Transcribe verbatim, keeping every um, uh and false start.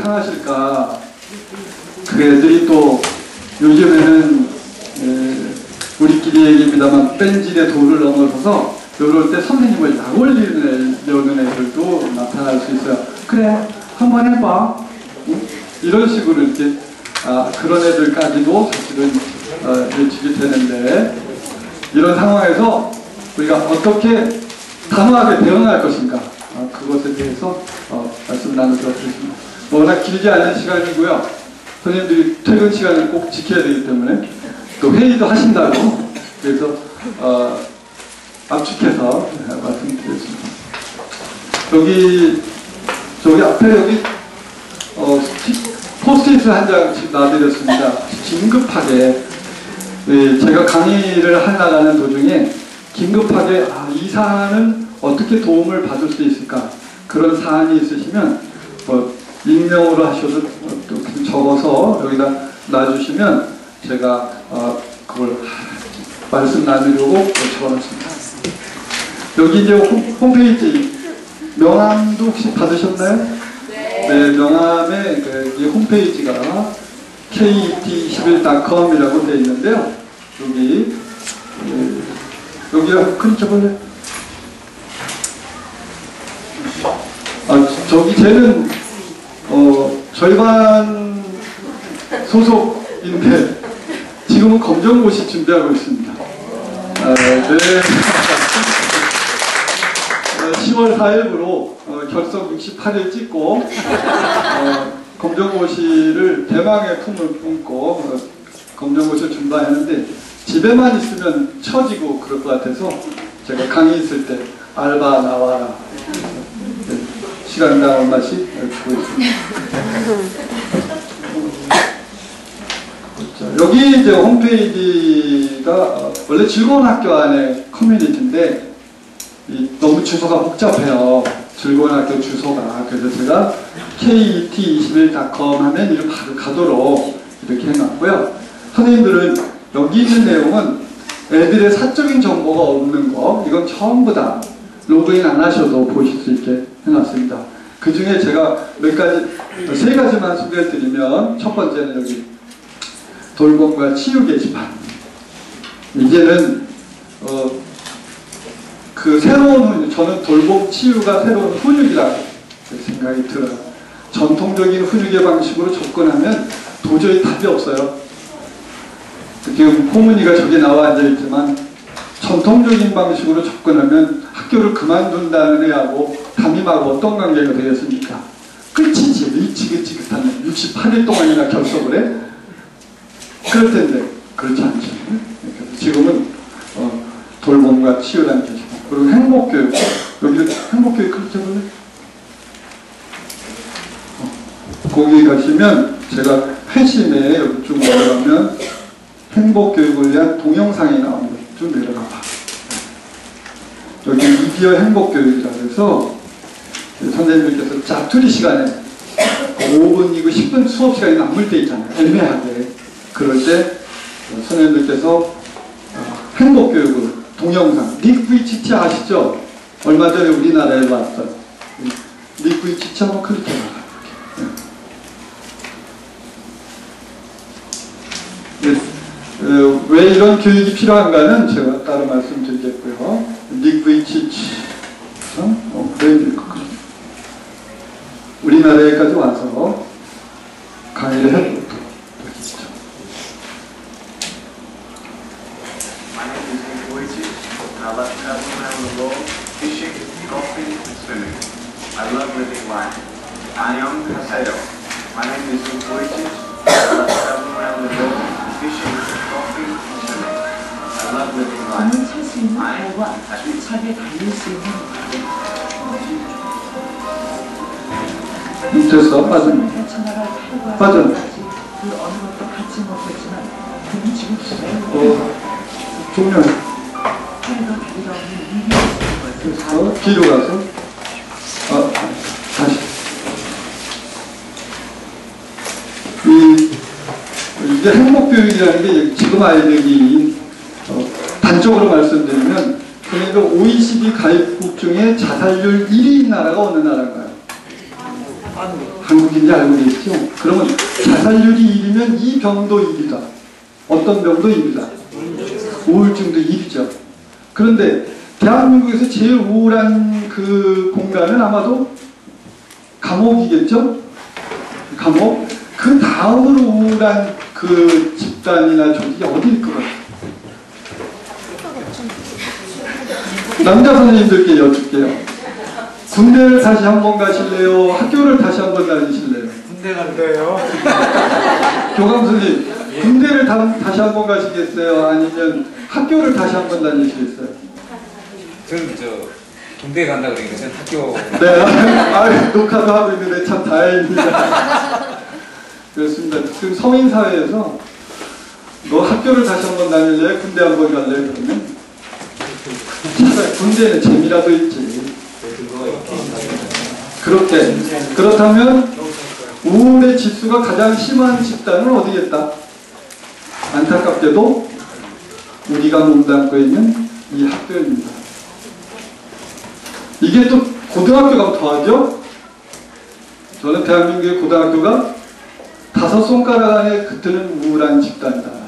상하실까. 그 애들이 또 요즘에는 에, 우리끼리 얘기입니다만 뺀질의 도를 넘어서서 이럴 때 선생님을 약 올리려는 애들도 나타날 수 있어요. 그래, 한번 해봐. 응? 이런 식으로 이렇게 아, 그런 애들까지도 사실은 어, 예측이 되는데, 이런 상황에서 우리가 어떻게 단호하게 대응할 것인가, 어, 그것에 대해서 어, 말씀 나누도록 하겠습니다. 워낙 길지 않은 시간이고요. 선생님들이 퇴근 시간을 꼭 지켜야 되기 때문에 또 회의도 하신다고, 그래서 어, 압축해서 말씀드리겠습니다. 여기 저기 앞에 여기 어, 포스트잇 한 장씩 놔드렸습니다. 긴급하게 네, 제가 강의를 하나가는 도중에 긴급하게 아, 이 사안은 어떻게 도움을 받을 수 있을까, 그런 사안이 있으시면 뭐 익명으로 하셔도 또 적어서 여기다 놔주시면 제가 어, 그걸 말씀 나누려고 적어놨습니다. 여기 이제 홈, 홈페이지 명함도 혹시 받으셨나요? 네. 네, 명함에 그 이 홈페이지가 케이 이 티 이십일 닷컴이라고 되어 있는데요. 여기 예, 여기가 큰 저번에 아 저기 쟤는 어 절반 소속인데 지금은 검정고시 준비하고 있습니다. 아, 네. 시월 사일부로 어, 결석 육십팔 일 찍고 어, 검정고시를 대망의 품을 품고 어, 검정고시를 준비하는데 집에만 있으면 처지고 그럴 것 같아서 제가 강의 있을 때 알바 나와라 네, 시간당 얼마씩 주고 있습니다. 여기 이제 홈페이지가 어, 원래 즐거운 학교 안에 커뮤니티인데 이, 너무 주소가 복잡해요. 즐거운 학교 주소가. 그래서 제가 케이 이 티 이십일 닷컴 하면 이를 바로 가도록 이렇게 해놨고요. 선생님들은 여기 있는 내용은 애들의 사적인 정보가 없는 거, 이건 전부 다 로그인 안 하셔도 보실 수 있게 해놨습니다. 그 중에 제가 몇 가지, 세 가지만 소개해 드리면, 첫 번째는 여기 돌봄과 치유 게시판. 이제는 어, 그 새로운, 저는 돌봄 치유가 새로운 훈육이라고 생각이 들어요. 전통적인 훈육의 방식으로 접근하면 도저히 답이 없어요. 지금 포문이가 저기 나와 앉아있지만 전통적인 방식으로 접근하면 학교를 그만둔다는 애하고 담임하고 어떤 관계가 되겠습니까? 끝이지. 일치긋지긋한 육십팔 일 동안이나 결석을 해? 그럴 텐데 그렇지 않죠. 그래서 지금은 어, 돌봄과 치유라는 게, 그리고 행복교육. 여기 행복교육 그렇게 볼래? 어, 거기 가시면 제가 회심에 여기 쭉 내려가면 행복교육을 위한 동영상이 나옵니다. 쭉 내려가 봐. 여기 미디어 행복교육이라고 해서 선생님들께서 자투리 시간에 오 분이고 십 분 수업 시간이 남을 때 있잖아요. 애매하게. 그럴 때 선생님들께서 행복교육을 동영상, 닉브이치티 아시죠? 얼마 전에 우리나라에 왔어요. 닉브이치티 한번 클릭해봐요. 네. 어, 왜 이런 교육이 필요한가는 제가 따로 말씀드리겠고요. 닉브이치티 어, 우리나라에까지 와서 강의를 해보도록 하겠죠. I love traveling around the world, fishing, golfing, and swimming. I love living life. 안녕 하세요. My name is Luke Wojcik. I love traveling around the world, fishing, golfing, and swimming. I love living life. 안녕 하세요. 됐어. 빠져. 빠져. 어, 종료. 그래서 뒤로 가서 아, 다시 이, 이게 행복교육이라는 게 지금 아이들이 어, 단적으로 말씀드리면 그러니까 오이시디 가입국 중에 자살률 일 위인 나라가 어느 나라인가요? 한국인지 알고 계시죠? 그러면 자살률이 일이면 이 병도 일이다. 어떤 병도 일이다. 우울증도 일이죠. 그런데 대한민국에서 제일 우울한 그 공간은 아마도 감옥이겠죠? 감옥? 그 다음으로 우울한 그 집단이나 조직이 어디일 것 같아요? 남자 선생님들께 여쭙게요. 군대를 다시 한번 가실래요? 학교를 다시 한번 다니실래요? 군대 간대요. 교감 선생님, 군대를 다, 다시 한번 가시겠어요? 아니면 학교를 다시 한번 다니시겠어요? 저는 저 군대 간다 그러니까 저는 학교. 네, 아, 녹화도 하고 있는데 참 다행입니다. 그렇습니다. 지금 성인 사회에서 너 학교를 다시 한번 다닐래? 군대 한번 갈래? 그러면 차라리 군대는 재미라도 있지. 그렇게 그렇다면 우울의 지수가 가장 심한 집단은 어디겠다? 안타깝게도 우리가 몸담고 있는 이 학교입니다. 이게 또 고등학교 가면 더하죠? 저는 대한민국의 고등학교가 다섯 손가락 안에 깃드는 우울한 집단이다.